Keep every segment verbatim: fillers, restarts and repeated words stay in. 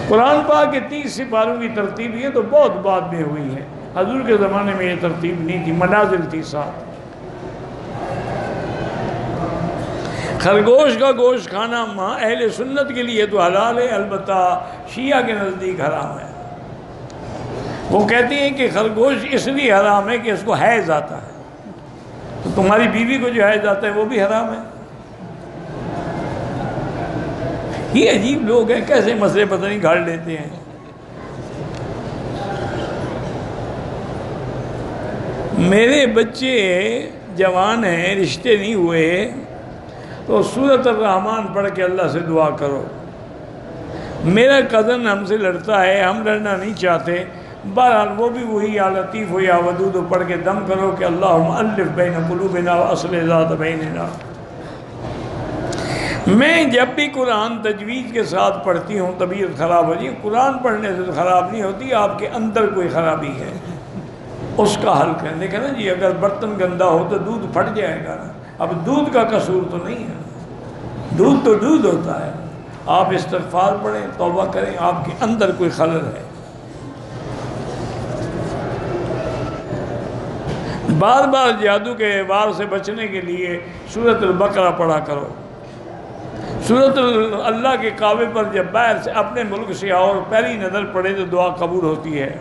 कुरान पाक के तीस सिपारों की तरतीब ये तो बहुत बाद में हुई है, हजूर के ज़माने में ये तरतीब नहीं थी, मनाजिल थी साथ। खरगोश का गोश्त खाना माँ अहले सुन्नत के लिए तो हलाल है, अलबत्ता शिया के नज़दीक हराम है। वो कहती हैं कि खरगोश इसलिए हराम है कि इसको हैज़ आता है, तो तुम्हारी बीवी को जो हैज़ आता है वो भी हराम है। ये अजीब लोग हैं, कैसे मसले पता नहीं गाड़ लेते हैं। मेरे बच्चे जवान हैं, रिश्ते नहीं हुए, तो सूरत ar-रहमान पढ़ के अल्लाह से दुआ करो। मेरा कज़न हमसे लड़ता है, हम लड़ना नहीं चाहते, बहरहाल वो भी वही या लतीफ़ हो या वदूद पढ़ के दम करो कि अल्लाहुम्मा अल्लिफ़ बैन क़ुलूबिना व अस्लिह ज़ात बैनिना। मैं जब भी कुरान तजवीज़ के साथ पढ़ती हूँ तबीयत ख़राब हो जाए। कुरान पढ़ने से तो ख़राब नहीं होती, आपके अंदर कोई ख़राबी है उसका हल करें। देखा ना जी, अगर बर्तन गंदा हो तो दूध फट जाएगा ना। अब दूध का कसूर तो नहीं है, दूध तो दूध होता है। आप इस्तिग़फ़ार पढ़ें, तौबा करें, आपके अंदर कोई खलल है। बार बार जादू के वार से बचने के लिए सूरत अल-बकरा पढ़ा करो। सूरत अल्लाह के काबे पर जब बाहर से अपने मुल्क से आओ और पहली नज़र पड़े तो दुआ कबूल होती है।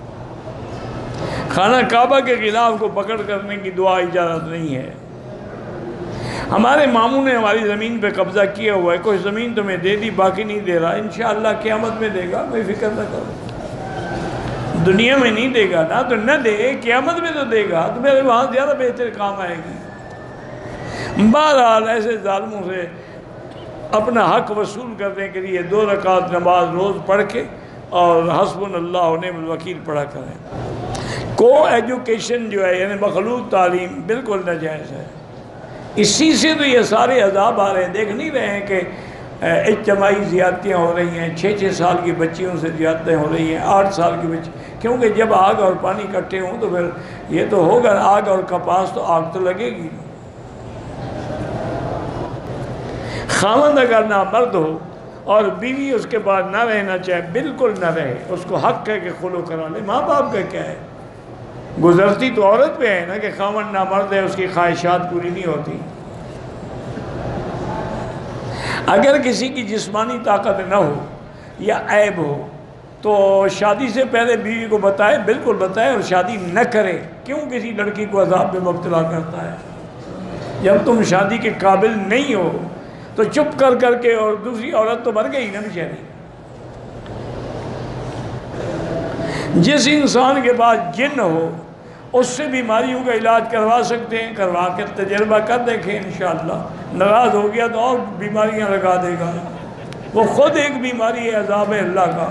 खाना काबा के खिलाफ को पकड़ करने की दुआ इजाज़त नहीं है। हमारे मामू ने हमारी ज़मीन पे कब्ज़ा किया हुआ है, कोई ज़मीन तुम्हें दे दी, बाकी नहीं दे रहा, इंशाअल्लाह क़यामत में देगा, कोई फिक्र न करो। दुनिया में नहीं देगा ना तो न दे, क़यामत में तो देगा, तो मेरे वहाँ ज़्यादा बेहतर काम आएगी। बहरहाल ऐसे ज़ालिमों से अपना हक वसूल करने के लिए दो रकात नमाज रोज़ पढ़ के और हस्बुनल्लाह व निअमल वकील पढ़ा करें। को एजुकेशन जो है यानी मखलूत तालीम बिल्कुल नाजायज़ है। इसी से तो ये सारे अजाब आ रहे हैं। देख नहीं रहे हैं कि इज्तमाई ज़ियादतियाँ हो रही हैं, छः छः साल की बच्चियों से ज़ियादतें हो रही हैं, आठ साल की बच्ची, क्योंकि जब आग और पानी इकट्ठे हों तो फिर ये तो होगा, आग और कपास तो आग तो लगेगी। खामद अगर ना मर्द हो और बीवी उसके बाद ना रहना चाहे, बिल्कुल ना रहे, उसको हक है कि खुलो करा ले। माँ बाप का क्या है, गुजरती तो औरत पे है ना कि खामद ना मर्द है, उसकी ख्वाहिशात पूरी नहीं होती। अगर किसी की जिस्मानी ताकत न हो या ऐब हो तो शादी से पहले बीवी को बताए, बिल्कुल बताए, और शादी न करे। क्यों किसी लड़की को अजाब में मुब्तला करता है? जब तुम शादी के काबिल नहीं हो तो चुप कर करके, और दूसरी औरत तो मर गई ना बेचारी। जिस इंसान के पास जिन हो उससे बीमारियों का इलाज करवा सकते हैं, करवा के तजर्बा कर देखें, इंशाअल्लाह। नाराज़ हो गया तो और बीमारियां लगा देगा। वो खुद एक बीमारी है, अज़ाब अल्लाह का।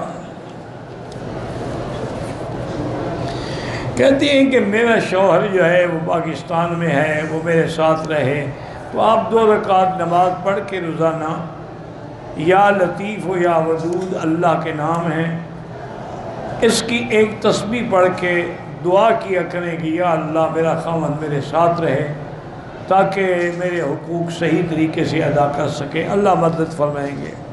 कहती हैं कि मेरा शौहर जो है वो पाकिस्तान में है, वो मेरे साथ रहे, तो आप दो रकात नमाज पढ़ के रोज़ाना या लतीफ़ हो या वदूद अल्लाह के नाम हैं, इसकी एक तस्बीह पढ़ के दुआ किया करें कि या अल्लाह मेरा खामद मेरे साथ रहे ताकि मेरे हुकूक सही तरीके से अदा कर सके। अल्लाह मदद फरमाएंगे।